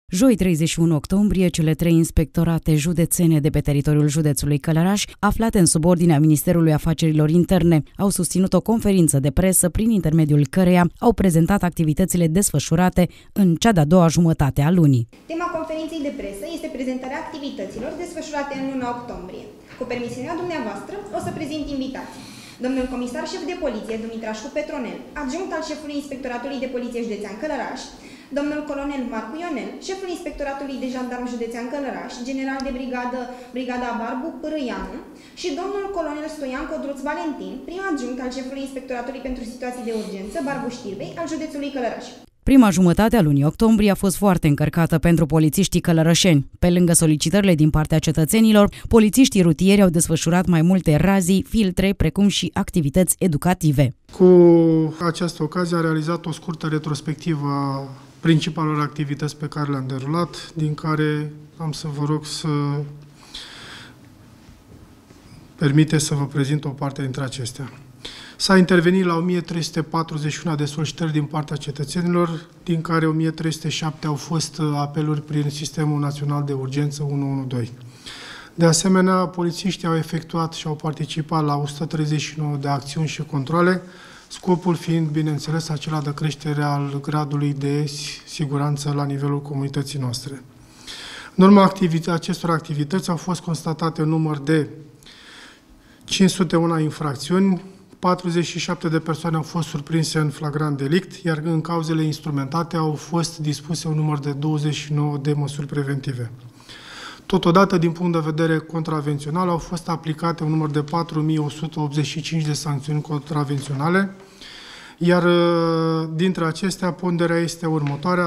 Joi 31 octombrie, cele 3 inspectorate județene de pe teritoriul județului Călăraș, aflate în subordinea Ministerului Afacerilor Interne, au susținut o conferință de presă prin intermediul căreia au prezentat activitățile desfășurate în cea de-a doua jumătate a lunii. Tema conferinței de presă este prezentarea activităților desfășurate în luna octombrie. Cu permisiunea dumneavoastră, o să prezint invitații. Domnul comisar șef de poliție, Dumitrașcu Petronel, adjunct al șefului Inspectoratului de Poliție Județean Călăraș, domnul colonel Marcu Ionel, șeful Inspectoratului de Jandarm Județean Călăraș, general de brigada Barbu Pârâianu și domnul colonel Stoian Codruț Valentin, prim adjunct al șefului Inspectoratului pentru Situații de Urgență, Barbu Știrbei, al județului Călăraș. Prima jumătate a lunii octombrie a fost foarte încărcată pentru polițiștii călărășeni. Pe lângă solicitările din partea cetățenilor, polițiștii rutieri au desfășurat mai multe razii, filtre, precum și activități educative. Cu această ocazie am realizat o scurtă retrospectivă a principalelor activități pe care le-am derulat, din care am să vă rog să permiteți să vă prezint o parte dintre acestea. S-a intervenit la 1341 de solicitări din partea cetățenilor, din care 1307 au fost apeluri prin Sistemul Național de Urgență 112. De asemenea, polițiștii au efectuat și au participat la 139 de acțiuni și controle, scopul fiind, bineînțeles, acela de creștere al gradului de siguranță la nivelul comunității noastre. În urma acestor activități au fost constatate un număr de 501 infracțiuni, 47 de persoane au fost surprinse în flagrant delict, iar în cauzele instrumentate au fost dispuse un număr de 29 de măsuri preventive. Totodată, din punct de vedere contravențional, au fost aplicate un număr de 4185 de sancțiuni contravenționale, iar dintre acestea ponderea este următoarea: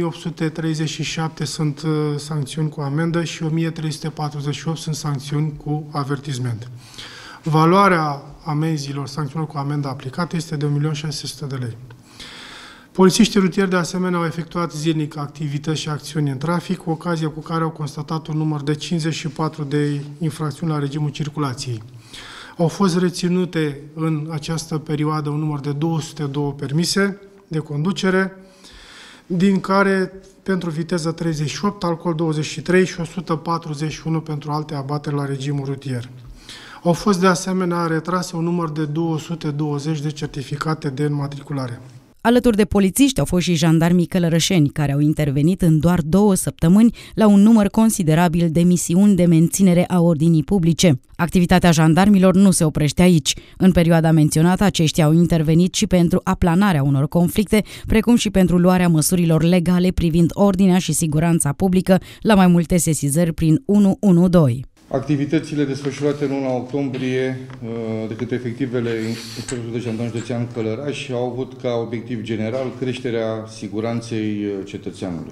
2837 sunt sancțiuni cu amendă și 1348 sunt sancțiuni cu avertisment. Valoarea amenzilor, sancțiunilor cu amendă aplicată este de 1.600.000 de lei. Polițiștii rutieri, de asemenea, au efectuat zilnic activități și acțiuni în trafic, ocazie cu care au constatat un număr de 54 de infracțiuni la regimul circulației. Au fost reținute în această perioadă un număr de 202 permise de conducere, din care pentru viteză 38, alcool 23 și 141 pentru alte abateri la regimul rutier. Au fost de asemenea retrase un număr de 220 de certificate de înmatriculare. Alături de polițiști au fost și jandarmii călărășeni, care au intervenit în doar 2 săptămâni la un număr considerabil de misiuni de menținere a ordinii publice. Activitatea jandarmilor nu se oprește aici. În perioada menționată, aceștia au intervenit și pentru aplanarea unor conflicte, precum și pentru luarea măsurilor legale privind ordinea și siguranța publică la mai multe sesizări prin 112. Activitățile desfășurate în luna octombrie de către efectivele Inspectoratului de Jandarm Județean Călăraș au avut ca obiectiv general creșterea siguranței cetățeanului.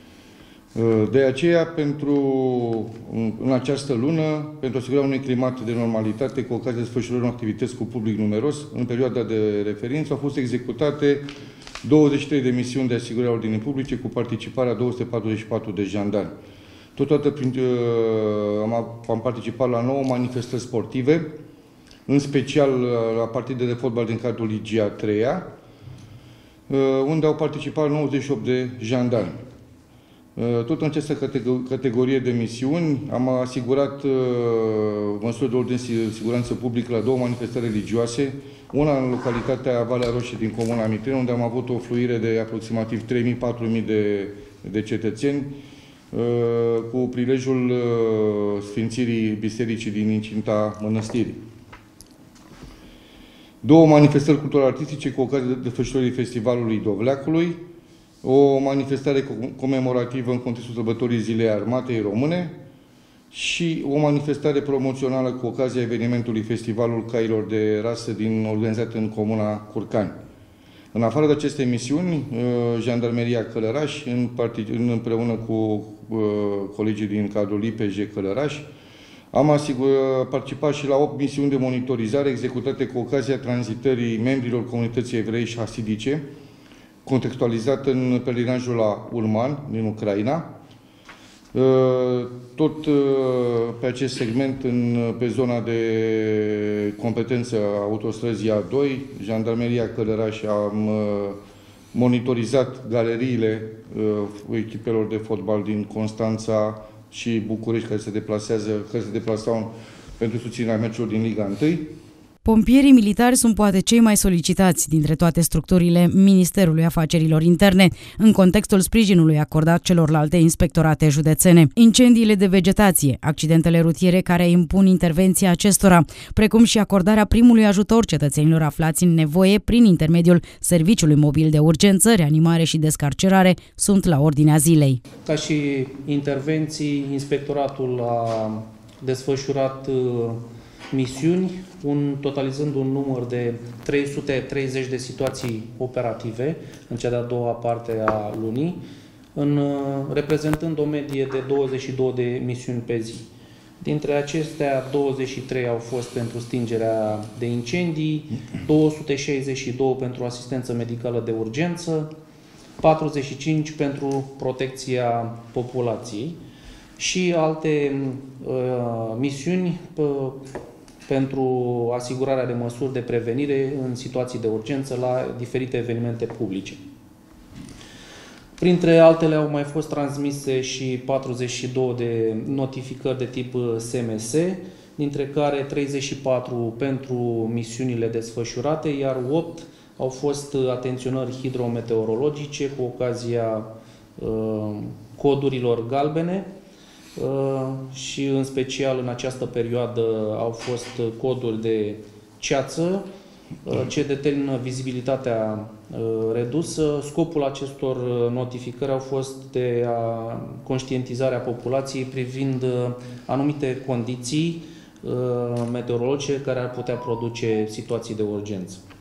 De aceea, în această lună, pentru asigurarea unui climat de normalitate cu ocazia desfășurării unor activități cu public numeros, în perioada de referință au fost executate 23 de misiuni de asigurare a ordinii publice cu participarea 244 de jandarmi. Totodată am participat la 9 manifestări sportive, în special la partide de fotbal din cadrul Ligii a 3-a, unde au participat 98 de jandarmi. Tot în această categorie de misiuni am asigurat măsuri de ordine și siguranță publică la 2 manifestări religioase, una în localitatea Valea Roșie din Comuna Mitren, unde am avut o fluire de aproximativ 3.000-4.000 de cetățeni, cu prilejul sfințirii bisericii din incinta mănăstirii. 2 manifestări cultural-artistice cu ocazia desfășurării Festivalului Dovleacului, o manifestare comemorativă în contextul sărbătorii Zilei Armatei Române și o manifestare promoțională cu ocazia evenimentului Festivalul Cailor de Rasă organizat în Comuna Curcani. În afară de aceste misiuni, Jandarmeria Călăraș, împreună cu colegii din cadrul IPJ Călăraș, am participat și la 8 misiuni de monitorizare executate cu ocazia tranzitării membrilor comunității evreiești hasidice, contextualizat în pelerinajul la Ulman, din Ucraina. Tot pe acest segment, pe zona de competență a autostrăzii A2, Jandarmeria Călăraș am monitorizat galeriile echipelor de fotbal din Constanța și București care se deplasau pentru susținerea meciurilor din Liga 1. Pompierii militari sunt poate cei mai solicitați dintre toate structurile Ministerului Afacerilor Interne, în contextul sprijinului acordat celorlalte inspectorate județene. Incendiile de vegetație, accidentele rutiere care impun intervenția acestora, precum și acordarea primului ajutor cetățenilor aflați în nevoie prin intermediul Serviciului Mobil de Urgență, Reanimare și Descarcerare, sunt la ordinea zilei. Ca și intervenții, inspectoratul a desfășurat misiuni, totalizând un număr de 330 de situații operative în cea de-a doua parte a lunii, reprezentând o medie de 22 de misiuni pe zi. Dintre acestea, 23 au fost pentru stingerea de incendii, 262 pentru asistență medicală de urgență, 45 pentru protecția populației și alte misiuni pentru asigurarea de măsuri de prevenire în situații de urgență la diferite evenimente publice. Printre altele au mai fost transmise și 42 de notificări de tip SMS, dintre care 34 pentru misiunile desfășurate, iar 8 au fost atenționări hidrometeorologice cu ocazia codurilor galbene, și în special în această perioadă au fost coduri de ceață ce determină vizibilitatea redusă. Scopul acestor notificări au fost de conștientizarea populației privind anumite condiții meteorologice care ar putea produce situații de urgență.